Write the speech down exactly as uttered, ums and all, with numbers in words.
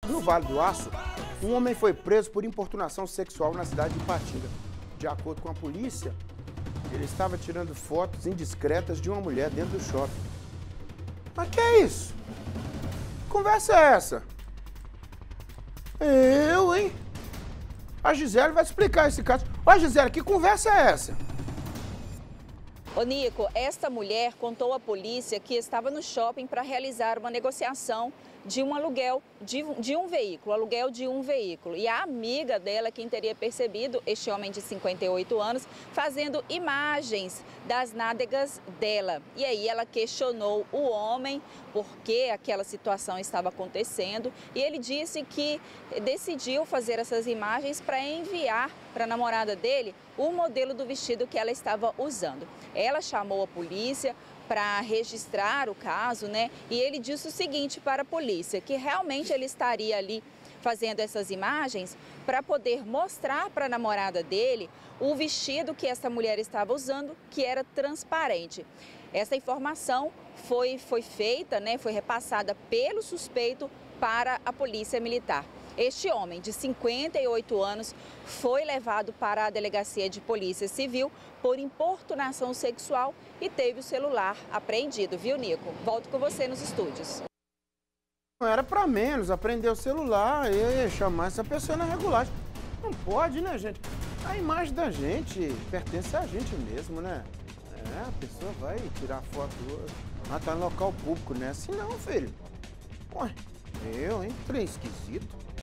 No Vale do Aço, um homem foi preso por importunação sexual na cidade de Ipatinga. De acordo com a polícia, ele estava tirando fotos indiscretas de uma mulher dentro do shopping. Mas que é isso? Que conversa é essa? Eu, hein? A Gisele vai explicar esse caso. Ó, Gisele, que conversa é essa? Ô Nico, esta mulher contou à polícia que estava no shopping para realizar uma negociação de um aluguel de, de um veículo, aluguel de um veículo. E a amiga dela, quem teria percebido este homem de cinquenta e oito anos, fazendo imagens das nádegas dela. E aí ela questionou o homem por que aquela situação estava acontecendo e ele disse que decidiu fazer essas imagens para enviar para a namorada dele o modelo do vestido que ela estava usando. Ela chamou a polícia para registrar o caso, né? E ele disse o seguinte para a polícia, que realmente ele estaria ali fazendo essas imagens para poder mostrar para a namorada dele o vestido que essa mulher estava usando, que era transparente. Essa informação foi, foi feita, né? Foi repassada pelo suspeito para a polícia militar. Este homem, de cinquenta e oito anos, foi levado para a delegacia de polícia civil por importunação sexual e teve o celular apreendido, viu, Nico? Volto com você nos estúdios. Não era pra menos, aprender o celular e chamar essa pessoa na regulagem. Não pode, né, gente? A imagem da gente pertence a gente mesmo, né? É, a pessoa vai tirar foto, mas tá no local público, né? Assim não, filho. Ué, eu, hein? Trem esquisito.